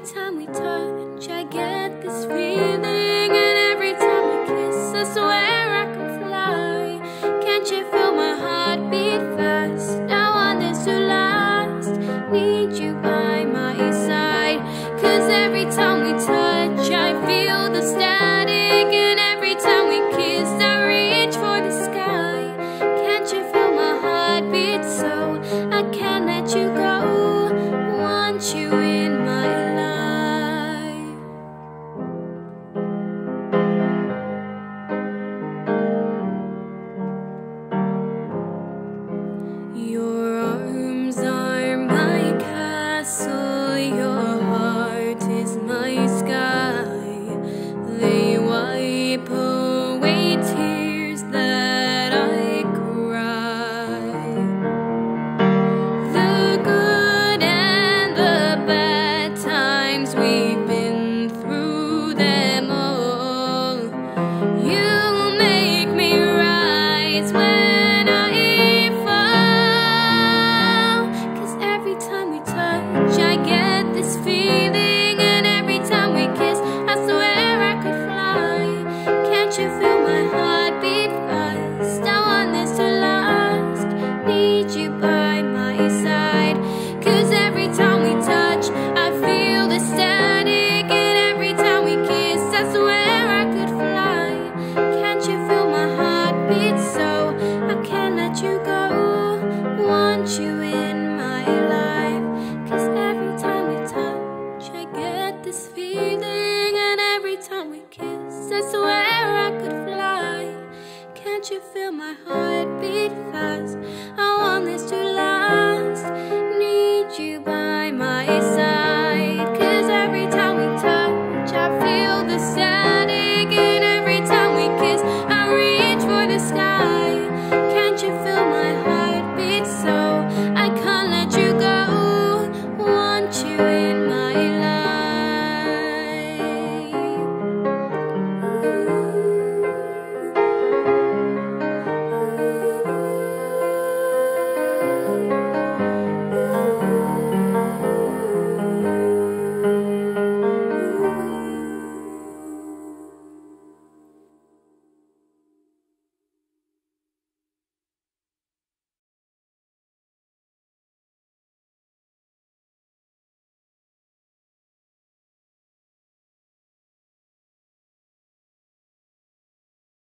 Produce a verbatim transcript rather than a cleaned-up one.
time we touch, I get this feeling, and every time we kiss, I swear I could fly. Can't you feel my heart beat fast? I want this to last. Need you by my side, 'cause every time we touch, I feel the static, and every time we kiss, I reach for the sky. Can't you feel my heart beat so I can't let you go? Want you in my life. Your arms are my castle, your heart is my sky. They wipe away tears that I cry. The good and the bad times, we've been through them all. You make me rise when I fall, 'cause every time we touch, I get this feeling, and every time we kiss, I swear I could fly. Can't you feel my heart beat fast? I want this to last. Need you by my side, 'cause every time we touch, I feel the static, and every time we kiss, I swear I could fly. Can't you feel my heart beat so I can't let you go? Want you in my life, 'cause every time we touch, I get this feeling, and every time we kiss, I swear I could fly. Can't you feel my heart beat fast? I want this to